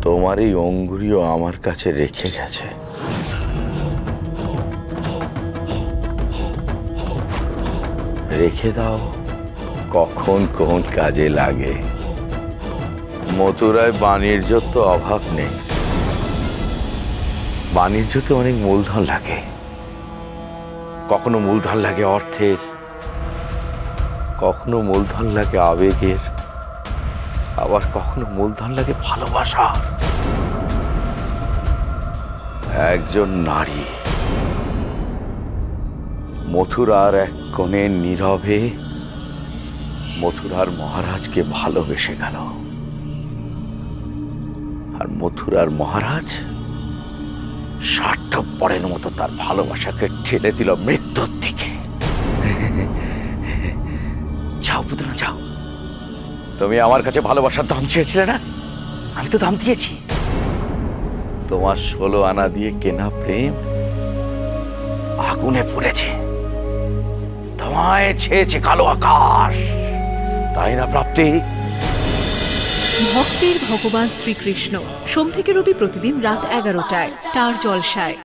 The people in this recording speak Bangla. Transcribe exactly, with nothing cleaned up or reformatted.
তোমার এই অঙ্গুরীও আমার কাছে রেখে গেছে। রেখে দাও, কখন কোন কাজে লাগে। মথুরায় বাণিজ্যর তো অভাব নেই। বাণিজ্যতে অনেক মূলধন লাগে। কখনো মূলধন লাগে অর্থের, কখনো মূলধন লাগে আবেগের, আবার কখনো মূলধন লাগে ভালোবাসার। একজন নারী মথুরার এক কোণে নীরবে মথুরার মহারাজকে ভালোবেসে গেল, আর মথুরার মহারাজ স্বার্থপরের মতো তার ভালোবাসাকে ঠেলে দিল মৃত্যুর দিকে। যাও পুতনা যাও, তুমি আমার কাছে ভালোবাসার দাম চেয়েছিলে না, আমি তো দাম দিয়েছি। তোমার ষোলো আনা দিয়ে কেনা প্রেম আগুনে পুড়েছে, তোমায় ছেয়েছে কালো আকাশ, তাই না প্রাপ্তি? ভক্তের ভগবান শ্রীকৃষ্ণ, সোম থেকে রবি প্রতিদিন রাত এগারোটায় স্টার জলসায়।